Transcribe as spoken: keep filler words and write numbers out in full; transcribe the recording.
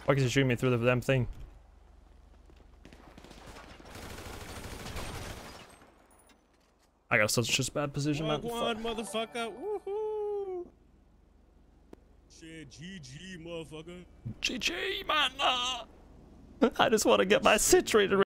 Why is he shooting me through the damn thing? I got such a bad position, man. One motherfucker. Woohoo! Shit, G G, motherfucker. G G, man. I just want to get my citrate.